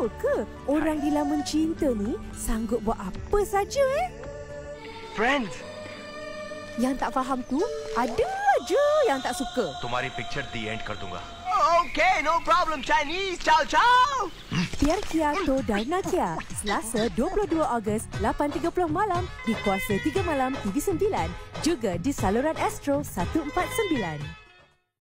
Betul ke orang di lamun cinta ni sanggup buat apa saja Friends. Yang tak faham tu, ada je yang tak suka. तुम्हारी picture दी end कर दूंगा. Okay, no problem, Chinese. Ciao, ciao. Pierre Kiato dan Nakia, Selasa 22 Ogos, 8.30 malam di Kuasa 3 Malam TV9. Juga di saluran Astro 149.